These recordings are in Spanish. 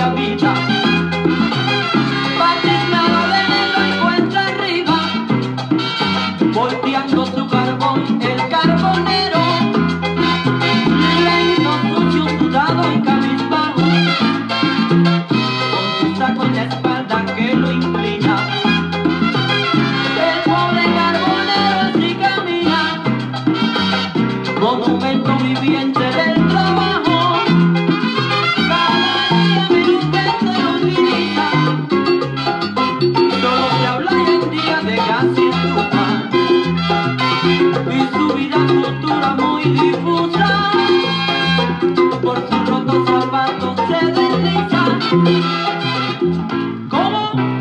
la vida. Batiznado de negro encuentra arriba, volteando su carbón el carbonero. Lento, sucio, sudado y cabizbajo, con su saco en la espalda que lo inclina. El pobre carbonero así camina, monumento viviente del trabajo. Cada día menos gente lo utiliza, solo se habla hoy en día de gas y estufa, y su vida futura muy difusa, por sus rotos zapatos se desliza. ¿Cómo?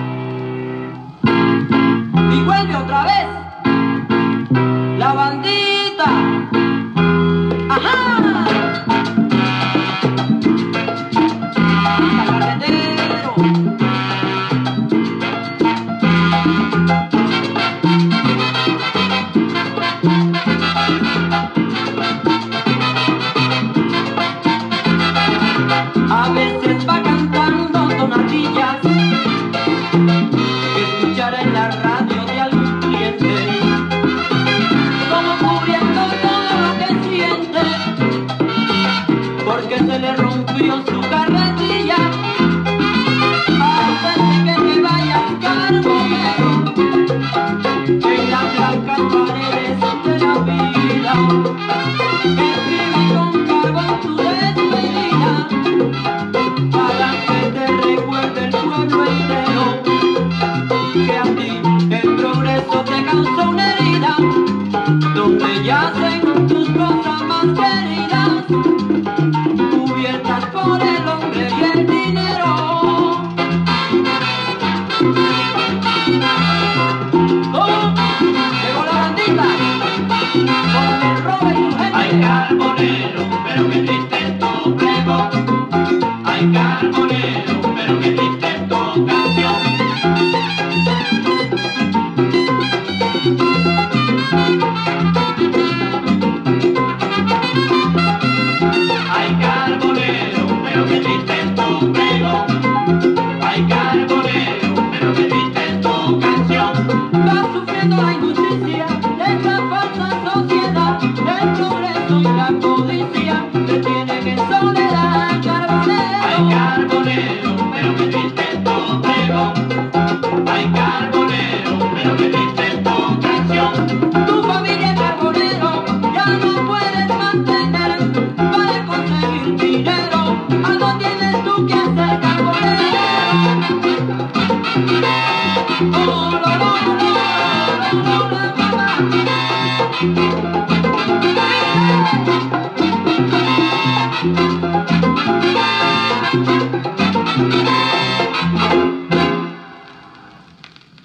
Y vuelve otra vez la bandita. ¡Ajá! ¡Carretero! A veces va cantando tonadillas que escuchará en la radio de algún cliente, como cubriendo todo lo que siente, porque se le rompió su carretilla. Antes de que te vayas, carbonero, en las blancas paredes de la vida, escribe con carbón tu despedida, para que te recuerde el pueblo entero que a ti el progreso te causó una herida, donde yacen tus cosas más queridas, cubiertas por el hombre y el dinero. ¿Cómo? Llegó la bandita con el robo y su gente. Ay, carbonero, pero qué triste es tu prego. Ay, carbonero, pero qué triste es tu canción. Ay, carbonero, pero qué triste es tu prego. Ay, carbonero, pero qué triste es tu canción. Va sufriendo la injusticia de esta falsa sociedad, el progreso y la codicia te tienen en soledad, carbonero. Ay, carbonero, pero qué triste es tu prego. Ay, carbonero, pero qué triste es tu canción. Tu familia, carbonero, ya no puedes mantener para conseguir dinero. Algo tienes tú que hacer, carbonero. Oh, lo, lo, lo, lo, lo, lo, lo, lo, lo.